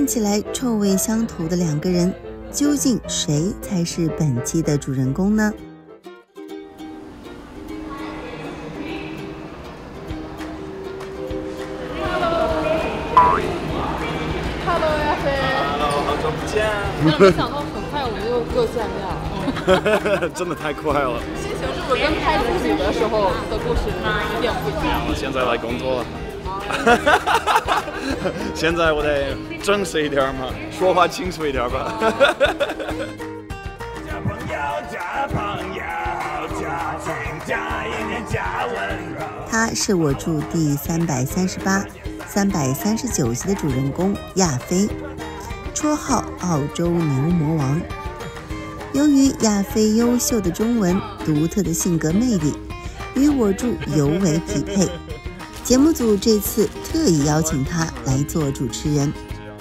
起来臭味相投的两个人，究竟谁才是本期的主人公呢？ 没想到很快我们就又见面了， 真的太快了。 心情是不是跟拍自己的时候的故事有点不一样？ 我现在来工作了，现在我得正式一点嘛，说话清楚一点吧。 他是我住第338、339集的主人公亚飞，绰号澳洲牛魔王。由于亚飞优秀的中文、独特的性格魅力，与我住尤为匹配。节目组这次特意邀请他来做主持人。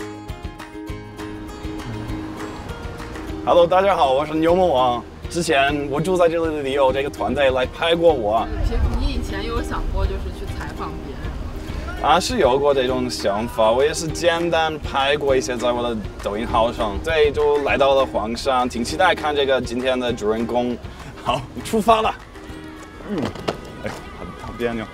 Hello， 大家好，我是牛魔王。之前我住在这里的理由，这个团队来拍过我。 你以前有想过就是去采访别人？ 啊，是有过这种想法，我也是简单拍过一些在我的抖音号上，对，就来到了黄山，挺期待看这个今天的主人公。好，出发了。哎，好别扭。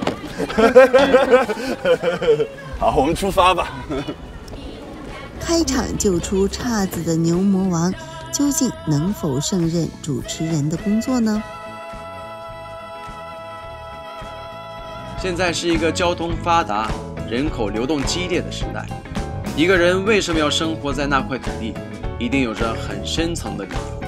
好，我们出发吧。 开场就出岔子的牛魔王，究竟能否胜任主持人的工作呢？ 现在是一个交通发达、人口流动激烈的时代。一个人为什么要生活在那块土地，一定有着很深层的理由。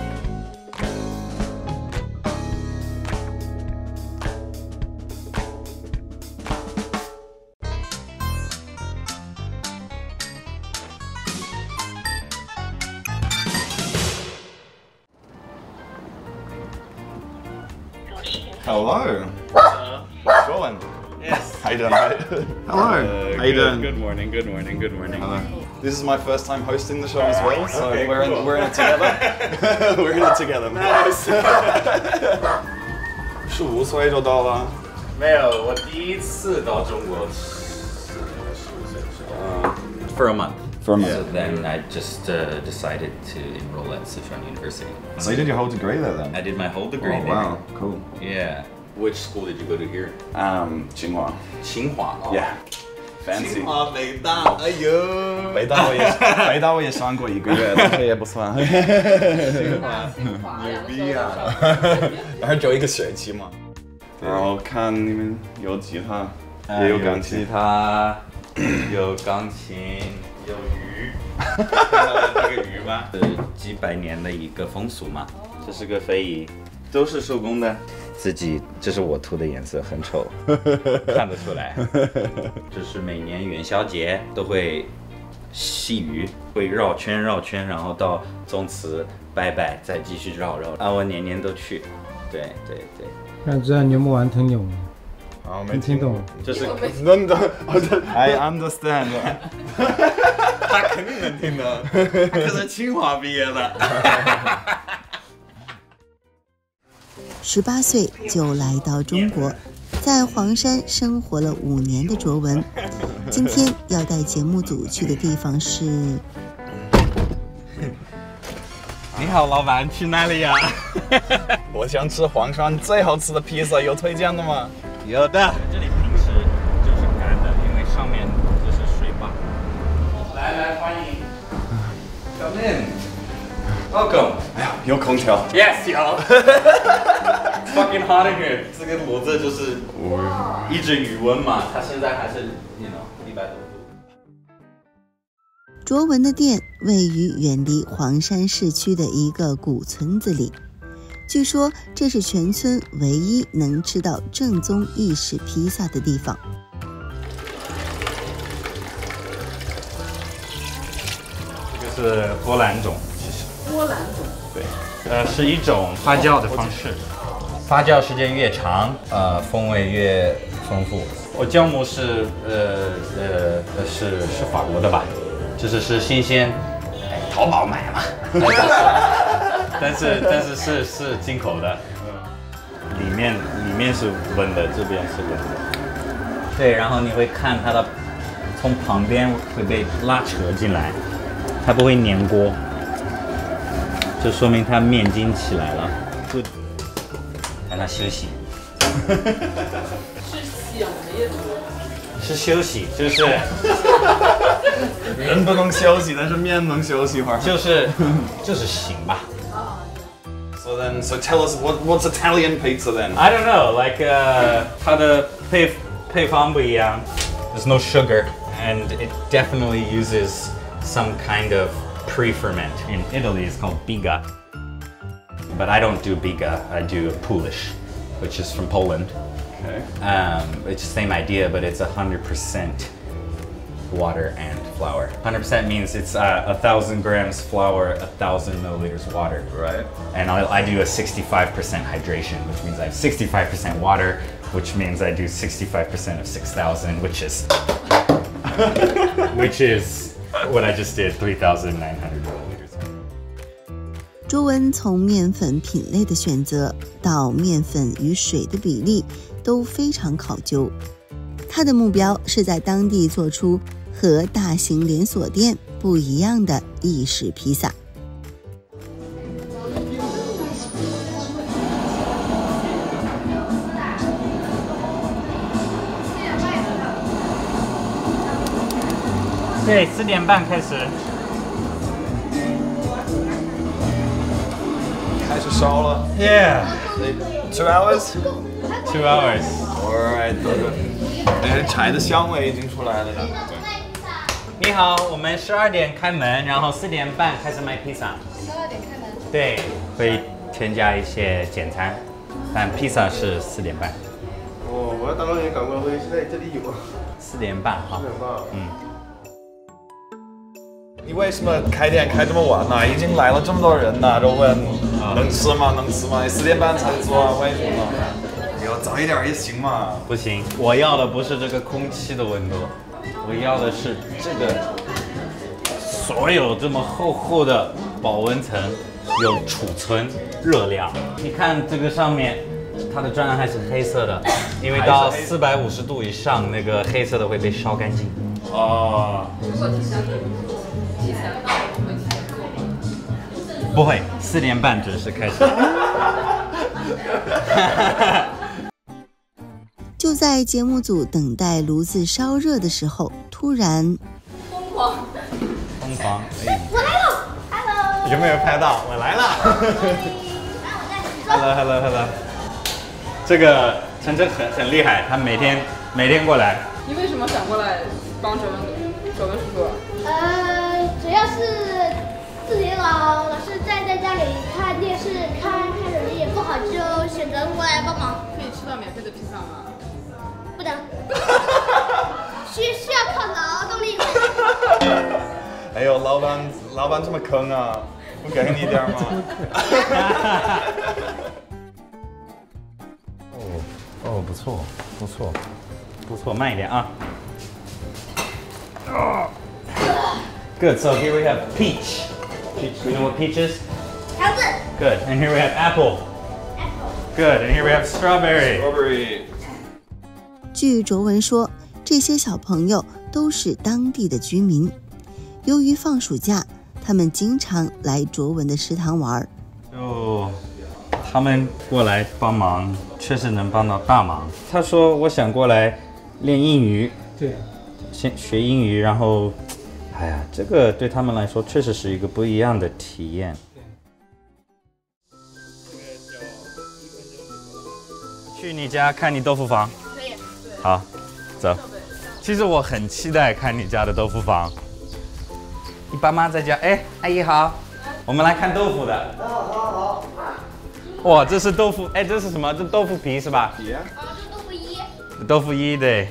Hello. What's going? Yes. How you doing, mate? Hello. How you doing? Good morning. Good morning. Good morning. Hello. This is my first time hosting the show as well, so Okay, we're in it together. We're in it together. Nice. 15岁就到了。 没有，我第一次到中国是15岁的时候。For a month. For a month. So then I just decided to enroll at Sichuan University. So you did your whole degree there then? I did my whole degree Oh, there. wow, cool. Yeah. Which school did you go to here? Tsinghua. 清华。 Yeah. Fancy. 清华北大，哎呦。 北大我也上过1个月，但是也不算。 清华。 牛逼啊！ 然后只有1个学期嘛。然后看你们有吉他，也有钢琴。 吉他，有钢琴，有鱼。看到这个鱼吗？是几百年的一个风俗嘛。这是个非遗，都是手工的。自己，这是我涂的颜色，很丑，看得出来。这是每年元宵节都会戏鱼，会绕圈，然后到宗祠拜拜，再继续绕。啊，我年年都去。对。 看这牛魔王挺牛的。 啊， 没听懂。 就是能懂 ，I understand 。 他肯定能听的，他可是清华毕业的。 18岁就来到中国，在黄山生活了5年的卓文，今天要带节目组去的地方是。 你好，老板，去哪里呀？ 我想吃黄山最好吃的披萨，有推荐的吗？ 有的。这里平时就是干的，因为上面就是水坝。来，欢迎。Come in. Welcome. 哎呀，有空调。 Yes, 有。Fucking hot in here. 这个骡子就是一直余温嘛，它现在还是100多度。 卓文的店位于远离黄山市区的一个古村子里，据说这是全村唯一能吃到正宗意式披萨的地方。 这个是波兰种，其实。 波兰种。 对，是一种发酵的方式。 发酵时间越长，风味越丰富。我酵母是是法国的吧？是新鲜，淘宝买嘛。但是是进口的。里面是温的，这边是冷的。对，然后你会看它的从旁边会被拉扯进来，它不会粘锅，这说明它面筋起来了。Good， 让它休息。 是醒的意思。 是休息，就是人不能休息，但是面能休息一会儿。 就是醒吧。 So tell us what's Italian pizza then? I don't know, like 它的配方不一样。There's no sugar, and it definitely uses some kind of pre-ferment. In Italy, it's called biga, but I don't do biga. I do Polish, which is from Poland. Okay. It's the same idea, but it's 100% water and flour. 100% means it's 1,000 grams flour, 1,000 milliliters water. Right. And I do a 65% hydration, which means I have 65% water, which means I do 65% of 6,000, which is what I just did, 3,900 milliliters. 卓文从面粉品类的选择到面粉与水的比例都非常考究。他的目标是在当地做出和大型连锁店不一样的意式披萨。 对，4点半开始。 开始烧了。 Yeah. 2 hours? 2 hours. Alright, 那柴的香味已经出来了呢。 你好，我们12点开门，然后4点半开始卖披萨。 12点开门。 对，会添加一些简餐，但披萨是4点半。 哦，我大老远赶过来，我现在这里有。 4点半哈。4 点半。 你为什么开店开这么晚呢？已经来了这么多人呢，都问能吃吗？能吃吗？4点半才做啊，为什么？你要早一点也行嘛。 不行，我要的不是这个空气的温度，我要的是这个所有这么厚厚的保温层有储存热量。你看这个上面，它的砖还是黑色的，因为到450度以上，那个黑色的会被烧干净。 哦。 如果提前到，会提前做吗？ 不会，4点半准时开始。 就在节目组等待炉子烧热的时候，突然疯狂！ 我来了 ，Hello。 有没有拍到？我来了。Hello。这个晨晨很厉害，他每天过来。 你为什么想过来帮哲文叔叔？ 主要是自己老是在家里看电视，看手机也不好，就选择过来帮忙。 可以吃到免费的披萨吗？ 不能，需要靠劳动力。 哎呦，老板这么坑啊，不给你点吗？ 哦，不错，慢一点啊。Good. So here we have peach. You know what peach is? 桃子。 Good. And here we have apple. Good. And here we have strawberry. 据卓文说，这些小朋友都是当地的居民。由于放暑假，他们经常来卓文的食堂玩。 就他们过来帮忙，确实能帮到大忙。他说我想过来练英语， 对， 先学英语，然后，哎呀，这个对他们来说确实是一个不一样的体验。去你家看你豆腐房。 可以。 好，走。其实我很期待看你家的豆腐房。你爸妈在家？哎，阿姨好，我们来看豆腐的。好。哇，这是豆腐，哎，这是什么？这豆腐皮是吧？ 皮啊。这豆腐衣。 豆腐衣对。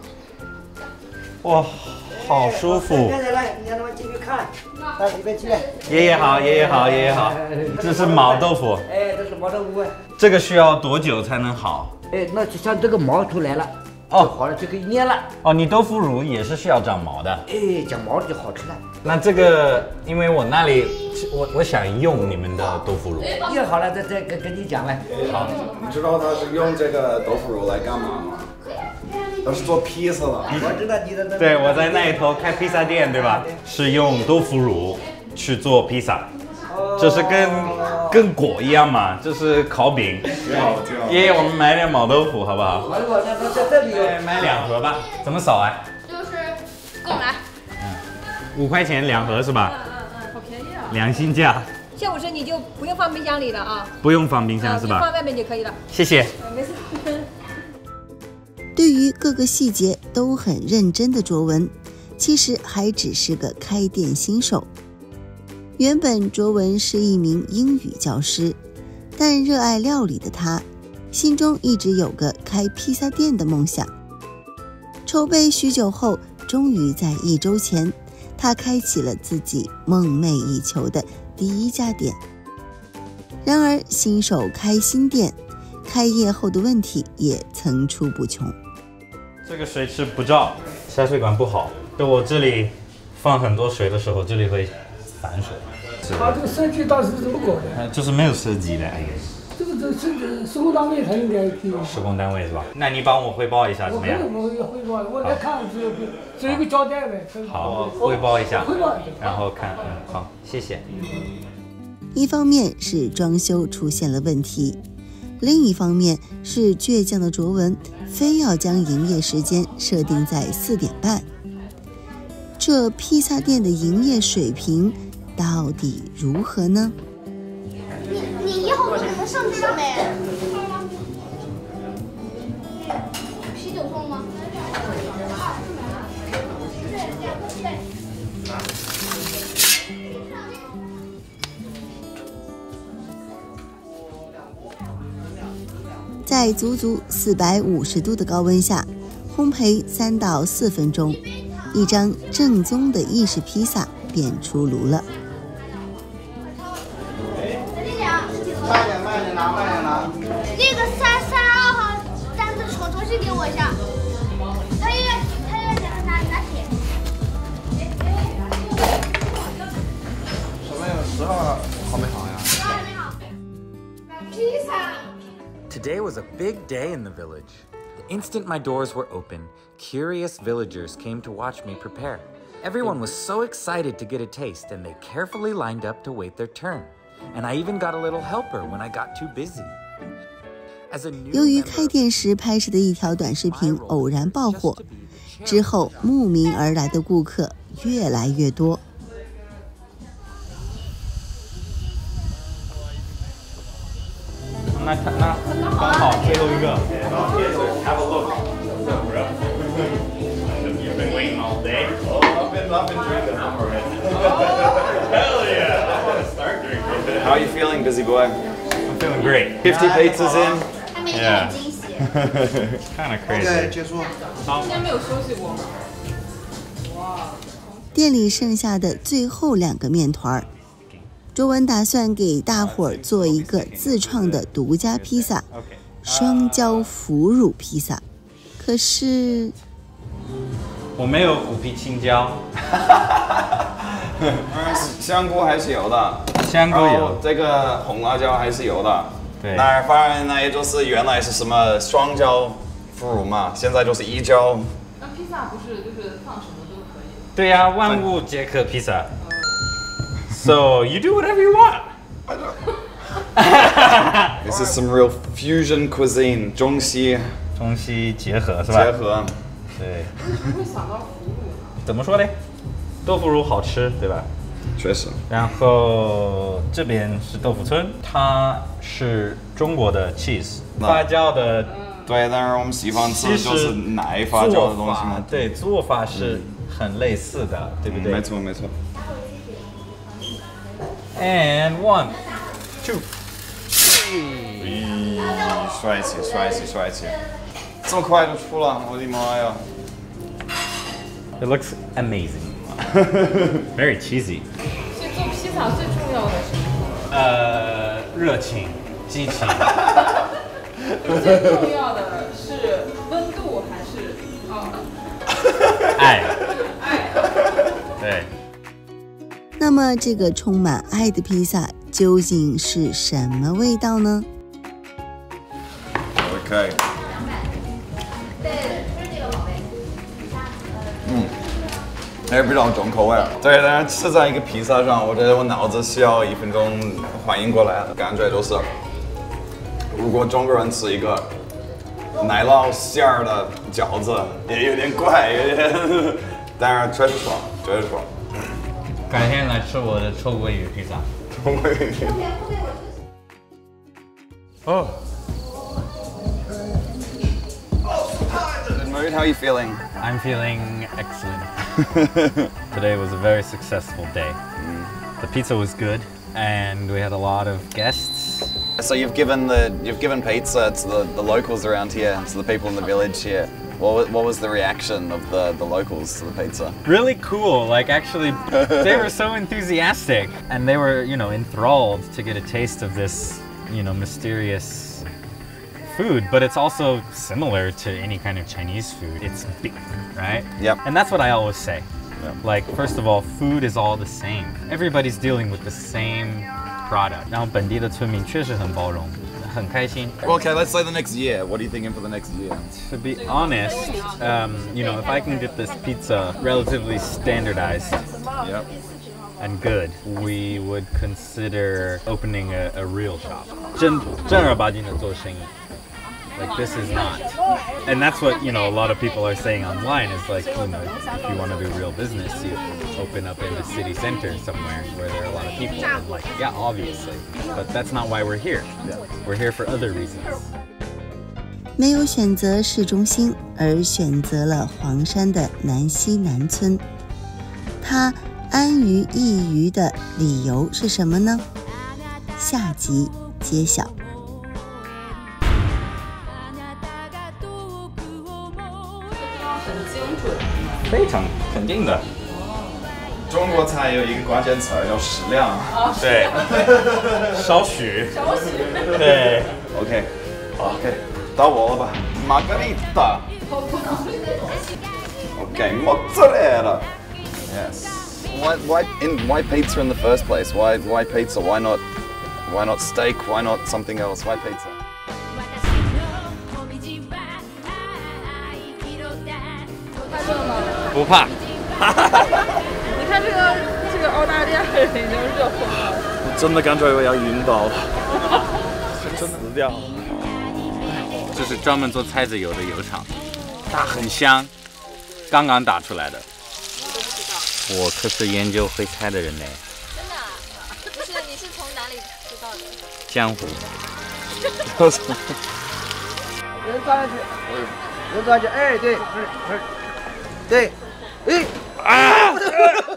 哇，好舒服。 来，你让他们进去看，到里面去。 爷爷好，爷爷好，爷爷好。这是毛豆腐。 哎，这是毛豆腐。 这个需要多久才能好？ 哎，那就像这个毛出来了，哦，好了就可以捏了。 哦，你豆腐乳也是需要长毛的。 哎，长毛就好吃了。 那这个，因为我那里，我想用你们的豆腐乳。 捏好了再跟你讲了。 好，你知道他是用这个豆腐乳来干嘛吗？ 都是做披萨的。 我知道你的。 对，我在那一头开披萨店，对吧？是用豆腐乳去做披萨，就是跟果一样嘛，就是烤饼。爷爷，我们买点毛豆腐好不好？买2盒吧。怎么扫啊？ 就是购买。 5块钱2盒是吧？ 好便宜啊！ 良心价。 下午时你就不用放冰箱里了啊。 不用放冰箱是吧？ 放外面就可以了。 谢谢。 没事。 对于各个细节都很认真的卓文，其实还只是个开店新手。原本卓文是一名英语教师，但热爱料理的他，心中一直有个开披萨店的梦想。筹备许久后，终于在1周前，他开启了自己梦寐以求的第1家店。然而，新手开新店，开业后的问题也层出不穷。 这个水池不照，下水管不好。就我这里放很多水的时候，这里会反水。 他这个设计倒是这么搞的， 就是没有设计的。 这个施工单位他应该给。 施工单位是吧？那你帮我汇报一下怎么样？ 我汇报，我来看只有一个交代呗。 好，汇报一下，然后看，好，谢谢。 一方面是装修出现了问题，另一方面是倔强的卓文非要将营业时间设定在4点半。这披萨店的营业水平到底如何呢？ 你一会儿给他上去了没？啤酒送吗？ 在足足450度的高温下，烘焙3到4分钟，一张正宗的意式披萨便出炉了。 慢点拿。那个332号单子重新给我一下。他要拿铁。 什么有10号好没好呀 10号还没好。披萨。 Today was a big day in the village. The instant my doors were open, curious villagers came to watch me prepare. Everyone was so excited to get a taste, and they carefully lined up to wait their turn. And I even got a little helper when I got too busy. 由于开店时拍摄的一条短视频偶然爆火，之后慕名而来的顾客越来越多。 那刚好最后一个。Have a look. You've been waiting all day. Oh, I've been drinking them already. Hell yeah! I want to start drinking. How are you feeling, busy boy? I'm feeling great. 50 pizzas in. Yeah. Kind of crazy. 结束。 今天没有休息过。哇。 店里剩下的最后2个面团，卓文打算给大伙儿做一个自创的独家披萨，双椒腐乳披萨。可是我没有虎皮青椒。 香菇还是有的， 香菇有， 这个红辣椒还是有的。 对， 那反正那也就是原来是什么双椒腐乳嘛，现在就是1椒。 那披萨不是就是放什么都可以？ 对呀，万物皆可披萨。So you do whatever you want. This is some real fusion cuisine， 中西结合是吧？ 结合。 对。 为什么会想到腐乳呢？ 怎么说呢？豆腐乳好吃，对吧？ 确实。 然后这边是豆腐村，它是中国的 cheese 发酵的。 对，但是我们西方吃就是奶发酵的东西嘛。 对，做法是很类似的，对不对？ 没错没错。 And 1, 2, 帅气！这么快就出了，我的妈呀 It looks amazing. Very cheesy. 所以做披萨最重要的是什么？ 热情、激情。 最重要的是温度还是爱？ 对。 那么这个充满爱的披萨究竟是什么味道呢？ OK。 还是比较重口味。对，但是吃在一个披萨上，我觉得我脑子需要1分钟反应过来的感觉就是，如果中国人吃一个奶酪馅儿的饺子，也有点怪，有点，但是确实爽，确实爽。 改天来吃我的臭鳜鱼披萨。 臭鳜鱼。Oh. Good mood. How are you feeling? I'm feeling excellent. Today was a very successful day. The pizza was good, and we had a lot of guests. So you've given pizza to the locals around here, to the people in the village here. What was the reaction of the locals to the pizza? Really cool. Like actually, they were so enthusiastic, and they were, you know, enthralled to get a taste of this, you know, mysterious food. But it's also similar to any kind of Chinese food. It's beef, right? Yep. And that's what I always say. Like, first of all, food is all the same. Everybody's dealing with the same product. 然后本地的村民确实很包容。很开心. Okay, let's say the next year. What are you thinking for the next year? To be honest, you know, if I can get this pizza relatively standardized and good, we would consider opening a real shop. 正儿八经的做生意. Like this is not. And that's what, you know, a lot of people are saying online is like, you know, if you want to do real business, you open up in the city center somewhere where there are a lot of people. And like, yeah, obviously. But that's not why we're here. We're here for other reasons. 没有选择市中心，而选择了黄山的南溪南村。他安于一隅的理由是什么呢？下集揭晓。 非常肯定的。 中国菜有一个关键词叫适量。 对，少许。对。 OK， 到我了吧 ？Margarita。OK， mozzarella。Yes. Why pizza in the first place? Why pizza? Why not steak? Why not something else? Why pizza? 不怕。 你看这个澳大利亚人已经热疯了。 我真的感觉我要晕倒了，真的死掉。 这是专门做菜籽油的油厂，它很香，刚刚打出来的。我可是研究烩菜的人嘞。 真的啊？不是，你是从哪里知道的？ 江湖。 人抓下去，人抓下去，哎，对，对，哎，啊！